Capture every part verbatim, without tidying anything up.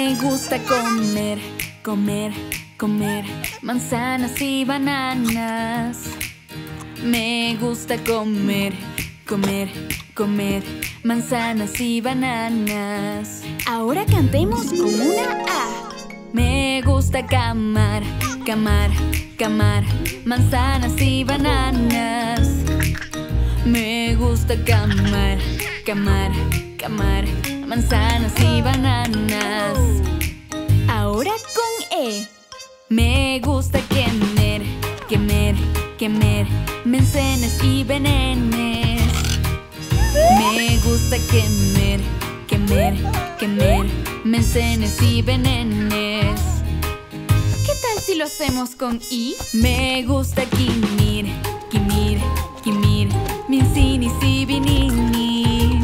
Me gusta comer, comer, comer manzanas y bananas. Me gusta comer, comer, comer manzanas y bananas. Ahora cantemos con una A. Me gusta camar, camar, camar manzanas y bananas. Me gusta camar, camar, camar manzanas y bananas. Ahora con E. Me gusta quemer, quemer, quemer manzanas y benenes. Me gusta quemer, quemer, quemer manzanas y benenes. ¿Qué tal si lo hacemos con I? Me gusta quimir, quimir, quimir manzanas y beninis.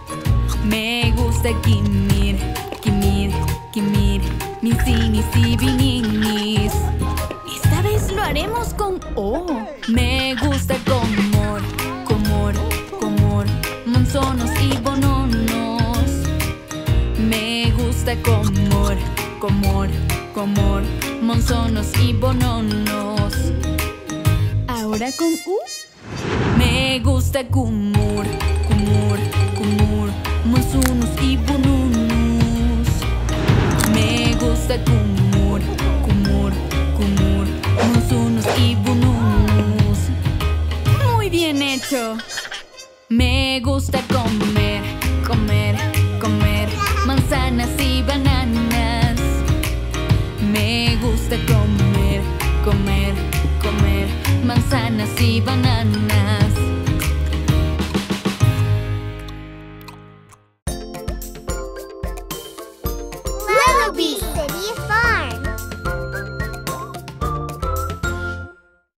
Me gusta quimir, quimir, quimir manzanas y beninis. Esta vez lo haremos con O. Me gusta comor, comor, comor manzanas y bononos. Me gusta comor, comor, comor manzanas y bononos. Ahora con U. Me gusta kumur, kumur, kumur manzanas y bononos. Me gusta kumur, kumur, kumur manzanas y bononos. Muy bien hecho. Me gusta comer, comer, comer manzanas y bananas. Me gusta comer, comer, comer manzanas y bananas. Lullaby, series